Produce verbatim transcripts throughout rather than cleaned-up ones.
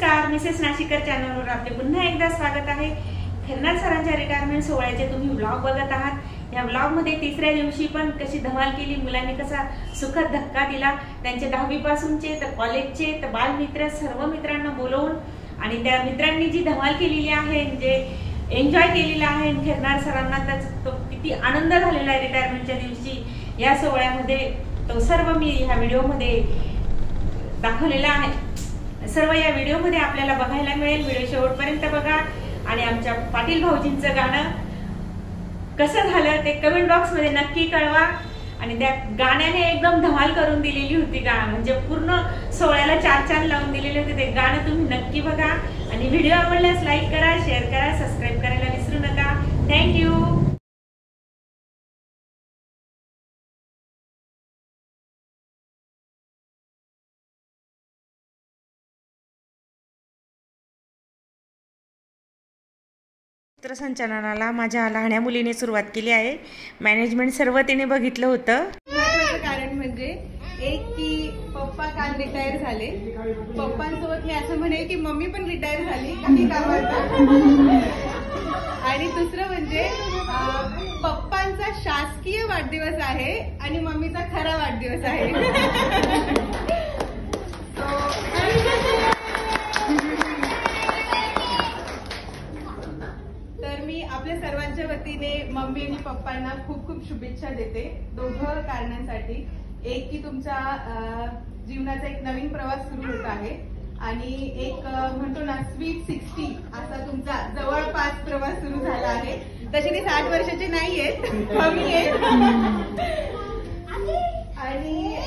नमस्कार, मिसेस नाशिकर चॅनलवर आपले पुन्हा एकदा स्वागत आहे। खैरनार सरांच्या रिटायरमेंट सोहळ्याचे तुम्ही व्लॉग बघत आहात। या व्लॉग मध्ये तिसऱ्या दिवशी पण कशी धमाल केली, मुलांनी कसा सुखद धक्का दिला, त्यांचे दहावी पासूनचे तर कॉलेजचे तर बालमित्र सर्व मित्रांना बोलवून आणि त्या मित्रांनी जी धमाल केलेली आहे, म्हणजे एन्जॉय केलेला आहे खैरनार सरांना, त्याचा तो किती आनंद झालेला आहे रिटायरमेंटच्या दिवशी या सोहळ्यामध्ये, तो सर्व मी ह्या व्हिडिओमध्ये दाखवलेला आहे। सर्व या व्हिडिओमध्ये आपल्याला बघायला मिळेल। व्हिडिओ शेवटपर्यंत बघा आणि आमच्या पाटील भाऊजींचं गाणं कसं झालं ते कमेंट बॉक्स मध्ये नक्की कळवा। आणि त्या गाण्याने एकदम धमाल करून दिलेली होती, गाणं म्हणजे पूर्ण सोहळ्याला चार चार लावून दिलेले होते। ते गाणं तुम्ही नक्की बघा आणि व्हिडिओ आवडल्यास लाईक करा, शेअर करा, सबस्क्राईब करायला विसरू नका। थँक्यू। सूत्रसंचालनाला माझ्या लहान्या मुलीने सुरुवात केली आहे। मॅनेजमेंट सर्व तिने बघितलं होतं। महत्त्वाचं कारण म्हणजे एक की पप्पा काल रिटायर झाले, पप्पांसोबत मी असं म्हणेल की मम्मी पण रिटायर झाली काही कामाचं, आणि दुसरं म्हणजे पप्पांचा शासकीय वाढदिवस आहे आणि मम्मीचा खरा वाढदिवस आहे। आपल्या सर्वांच्या वतीने मम्मी आणि पप्पांना खूप खूप शुभेच्छा देते, दोघं कारणांसाठी। एक की तुमच्या जीवनाचा एक नवीन प्रवास सुरू होत आहे आणि एक म्हणतो ना स्वीट सिक्स्टी असा तुमचा जवळपास प्रवास सुरू झाला आहे। तसे ते साठ वर्षाचे नाही आहेत, कमी आहेत। आणि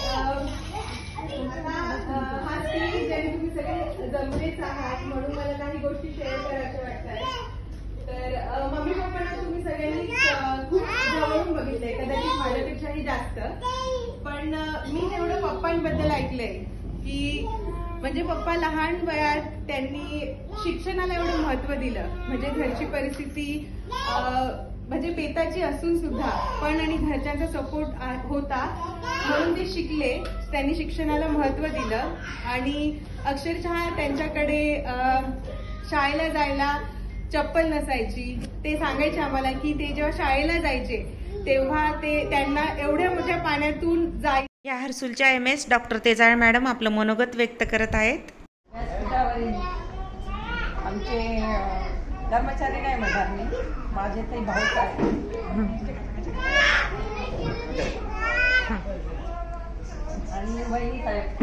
हा स्टेज ज्याने तुम्ही सगळे जमलेच आहात म्हणून मला काही गोष्टी शेअर करायच्या वाटतात। तर मम्मी पप्पांना तुम्ही सगळ्यांनी खूप जवळून बघितलंय, कदाचित माझ्यापेक्षाही जास्त, पण मी जेवढं पप्पांबद्दल ऐकलंय की म्हणजे पप्पा लहान वयात त्यांनी शिक्षणाला एवढं महत्व दिलं, म्हणजे घरची परिस्थिती म्हणजे बेताची असून सुद्धा पण आणि घरच्यांचा सपोर्ट होता म्हणून ते शिकले, त्यांनी शिक्षणाला महत्व दिलं। आणि अक्षरशः त्यांच्याकडे शाळेला जायला चप्पल नसायची, ते सांगायचे आम्हाला की ते जेव्हा शाळेला जायचे तेव्हा ते त्यांना एवढ्या मोठ्या पाण्यातून जाय। या हर्सुलच्या M S doctor Tejal madam आपलं मनोगत व्यक्त करत आहेत। आमचे कर्मचारी नाही म्हणणार मी, माझे काही भाऊच आहेत आणि वहिनी साहेब,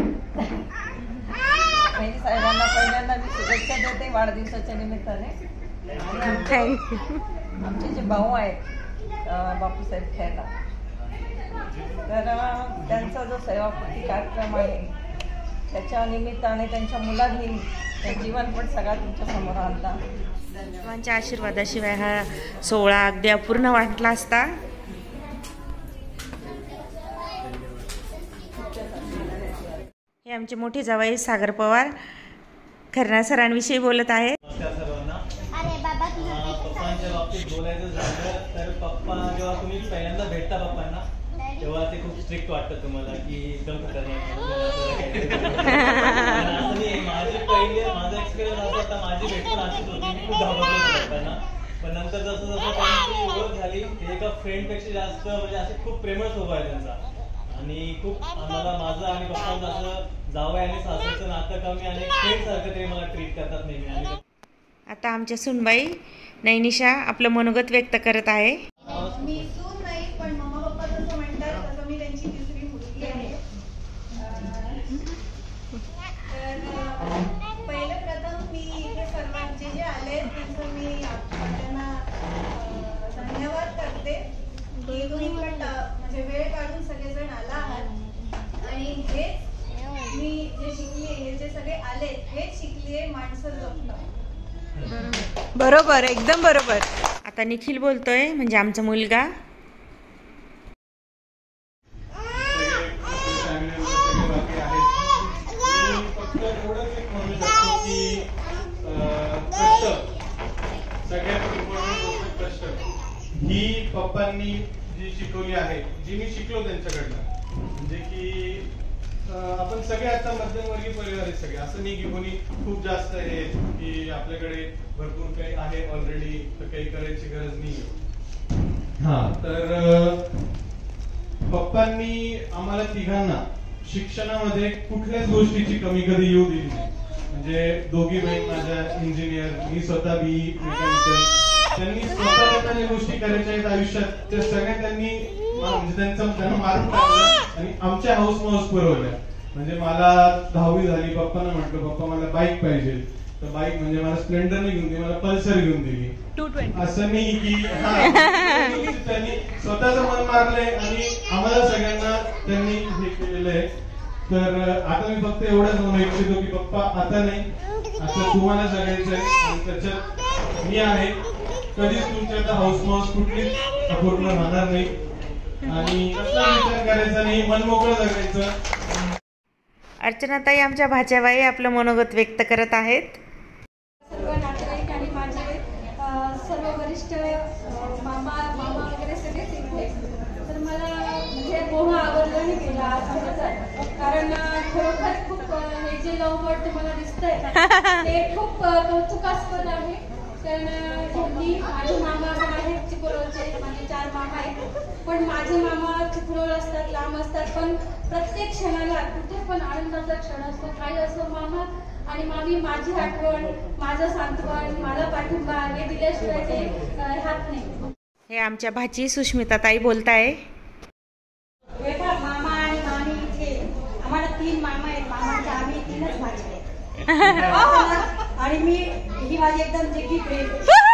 वहिनी साहेबांना पहिल्यांदा मी शुभेच्छा देते वाढदिवसाच्या निमित्ताने। आमचे जे भाऊ आहेत बापूसाहेब खैरनार, तर त्यांचा जो सेवापूर्ती कार्यक्रम आहे त्याच्या निमित्ताने त्यांच्या मुलांनी जीवन पण सगळा तुमच्या समोर आणला। सर्वांच्या आशीर्वादाशिवाय हा सोहळा अगदी अपूर्ण वाटला असता। हे आमचे मोठे जावई सागर पवार खैरनार सरांविषयी बोलत आहेत। पप्पांच्या बाबतीत बोलायचं झालं तर पप्पा जेव्हा तुम्ही पहिल्यांदा भेटता पप्पांना तेव्हा ते खूप स्ट्रिक्ट वाटतं तुम्हाला की एकदम खतरनाक। माझी पहिले माझा एक्सपिरियन्स असा होता, माझी भेट पण अशीच होती, मी खूप घाबरलो होतो पप्पांना, पण नंतर जसं जसं त्यांची ओळख झाली ते एका फ्रेंडपेक्षा जास्त म्हणजे असे खूप प्रेमळ स्वभाव आहे त्यांचा, आणि खूप आम्हाला माझं आणि पप्पांचं असं जावई आणि सासरचं नातं कमी आणि फ्रेंड सारखं ते मला ट्रीट करतात नेहमी। आणि आता आमच्या सुनबाई नैनिशा आपलं मनोगत व्यक्त करत आहे। मी सून नाही पण मम्मा पप्पा जसं म्हणतात तसं मी त्यांची तिसरी मुलगी आहे। तर पहिलं प्रथम मी इथे सर्वांचे जे आले त्यांचं मी त्यांना धन्यवाद करते की तुम्ही म्हणजे वेळ काढून सगळेजण आला आहात। आणि हेच मी जे शिकले, हे जे सगळे आले हेच शिकले, माणसं जपतात। बरोबर, एकदम बरोबर। आता निखिल बोलतोय, म्हणजे आमचा मुलगा। ही पप्पांनी जी शिकवली आहे, जी मी शिकलो त्यांच्याकडनं, म्हणजे की अं, आपण सगळे आता मध्यमवर्गीय परिवार आहे सगळे, असं नाही की कोणी खूप जास्त आहे की आपल्याकडे भरपूर काही आहे ऑलरेडी तर काही करायची गरज नाही. हा तर अं, पप्पांनी आम्हाला तिघांना शिक्षणामध्ये कुठल्याच गोष्टीची कमी कधी येऊ दिली नाही. म्हणजे दोघी बहीण माझ्या इंजिनियर, मी स्वतः बी मेकॅनिकल. त्यांनी स्वतः त्यांना गोष्टी करायच्या आहेत आयुष्यात त्या सगळ्या त्यांनी म्हणजे त्यांचं त्यांना मारून टाकलं आणि आमच्या हाऊस माऊस पुरवल्या. म्हणजे मला दहावी झाली, पप्पांना म्हटलं पप्पा मला बाईक पाहिजे, तर बाईक म्हणजे मला स्प्लेंडर नाही घेऊन दिली, मला पल्सर घेऊन दिली. असं नाही की त्यांनी स्वतःच मन मारलंय आणि आम्हाला सगळ्यांना त्यांनी हे केलेलं आहे. तर आता मी फक्त एवढंच म्हणू इच्छितो की पप्पा आता नाही, आता तुम्हाला जगायचंय आणि त्याच्यात मी आहे. कधीच तुमच्या आता हाऊस माऊस कुठलीच अपूर्ण राहणार नाही आणि कसला विचार करायचा नाही, मन मोकळं जगायचं. अर्चनाताई आमच्या भाच्याबाई आपलं मनोगत व्यक्त करत आहेत. सर्व नातेवाईक आणि माझे अ, सर्व वरिष्ठ अ, मामा मामा वगैरे सगळेच इथे. तर मला म्हणजे मोह आवडला नाही गेला आजचा, कारण अ, खरोखर खूप अ, हे जे लव्ह बर्ड तुम्हाला दिसतंय ते खूप अ, कौतुकास्पद आहे. कारण यांनी माझे मामा पण आहेत चिपळूणचे, माझे चार मामा आहेत, पण माझे मामा चिपळूण असतात, लांब असतात, पण प्रत्येक क्षणाला कुठे पण आनंदाचा क्षण असतो. काही असो मामा आणि मामी माझी आठवण, माझं सांत्वन, माझा पाठिंबा हे दिल्याशिवाय ते राहत नाही. हे आमच्या भाची सुष्मिताताई बोलताय. बेटा मामा आणि मामी इथे आम्हाला तीन मामा आहेत, मामाच्या आम्ही तीनच भाची आहेत. आणि मी ही माझी एकदम जिद्दी प्रेम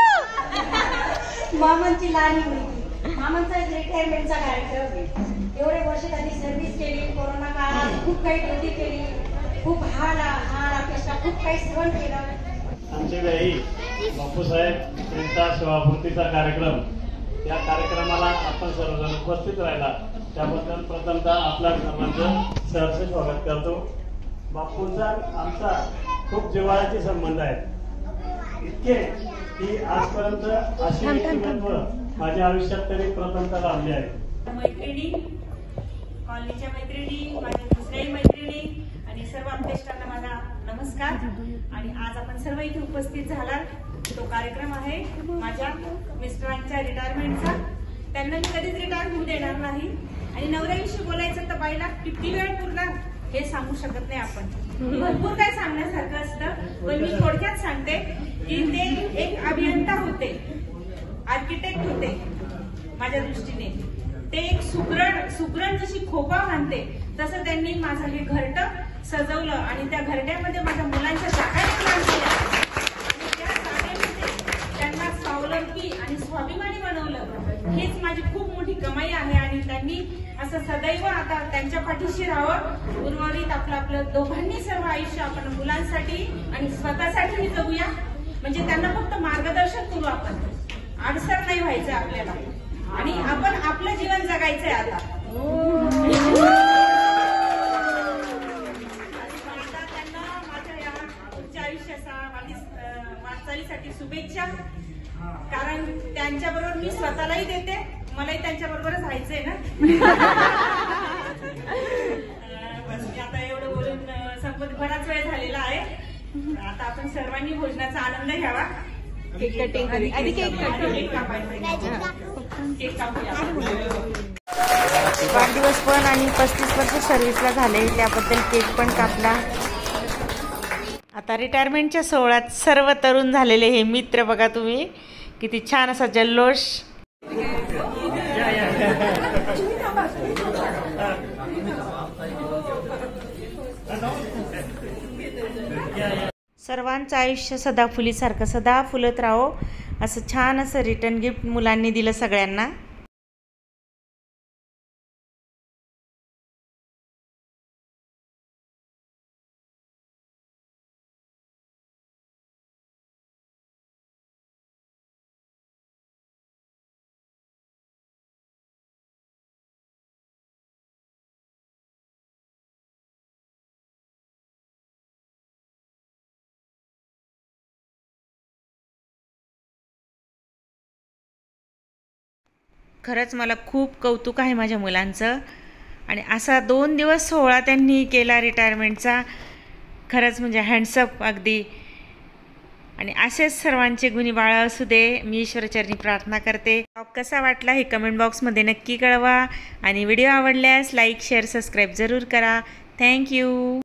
मामांची लहानी मुलगी. मामांचा रिटायरमेंटचा कार्यक्रम आहे. एवढे वर्ष त्यांनी सर्व्हिस केली, कोरोना काळात खूप काही ड्युटी केली, खूप हाल हाल अपेक्षा खूप काही सहन केलं. आमचे आई बापूसाहेब यांचा सेवापूर्तीचा कार्यक्रम, या कार्यक्रमाला आपण सर्वजण उपस्थित राहिला त्याबद्दल प्रथमतः आपल्या सर्वांचं सहर्ष स्वागत करतो. बापूंचा आमचा खूप जिव्हाळ्याचे संबंध आहेत, इतके की आजपर्यंत अशी व्यक्तिमत्व माझ्या आयुष्यात तरी प्रथमतः लाभली आहे. मैत्रिणी, कॉलनीच्या मैत्रिणी, माझ्या दुसऱ्याही मैत्रिणी आणि सर्व अभ्यासकांना माझा नमस्कार. आणि आज आपण सर्व इथे उपस्थित झाला. तो कार्यक्रम आहे माझ्या मिस्टरांच्या रिटायरमेंटचा. त्यांना मी कधीच रिटायर होऊ देणार नाही. आणि नवऱ्याविषयी बोलायचं तर बाईला किती वेळ पुरला हे सांगू शकत नाही आपण. भरपूर काय सांगण्यासारखं असतं, पण मी थोडक्यात सांगते की ते एक अभियंता होते, आर्किटेक्ट होते माझ्या दृष्टीने. ते एक सुगरण सुगरण जशी खोपा बांधते तसं त्यांनी माझं हे घरटं सजवलं आणि त्या घरट्यामध्ये माझ्या मुलांच्या जागा निर्माण केल्या आणि त्या जागेमध्ये त्यांना स्वावलंबी आणि स्वाभिमानी बनवलं. हीच माझी खूप मोठी कमाई आहे. आणि त्यांनी असं सदैव आता त्यांच्या पाठीशी राहावं. उर्वरित आपलं आपलं दोघांनी सर्व आयुष्य आपण मुलांसाठी आणि स्वतःसाठी जगूया. म्हणजे त्यांना फक्त मार्गदर्शन करू आपण, अडसर नाही व्हायचं आपल्याला आणि आपण आपलं जीवन जगायचंय आता. त्यांना माझ्या या पुढच्या आयुष्याचा वाटचालीसाठी शुभेच्छा. कारण त्यांच्या बरोबर मी स्वतःलाही देते, मलाही त्यांच्या बरोबरच राहायचंय ना. बस मी आता एवढं बोलून संपत बराच वेळ झालेला आहे. आता आपण सर्वांनी भोजनाचा आनंद घ्यावा. केक कटिंग केक कापूया. वाढदिवस पण आणि पस्तीस वर्ष सर्व्हिसला झाले त्याबद्दल केक पण कापला. आता रिटायरमेंटच्या सोहळ्यात सर्व तरुण झालेले हे मित्र बघा तुम्ही, किती छान असा जल्लोष. सर्वांचं आयुष्य सदा फुलीसारखं सदा फुलत राहो असं छान असं रिटर्न गिफ्ट मुलांनी दिलं सगळ्यांना. खरंच मला खूप कौतुक आहे माझ्या मुलांचं आणि असा दोन दिवस सोहळा त्यांनी केला रिटायरमेंटचा. खरंच म्हणजे हँड्सअप अगदी. आणि असेच सर्वांचे गुणी बाळ असू दे, मी ईश्वरचरणी प्रार्थना करते. ब्लॉग कसा वाटला हे कमेंट बॉक्समध्ये नक्की कळवा आणि व्हिडिओ आवडल्यास लाईक शेअर सबस्क्राईब जरूर करा. थँक्यू.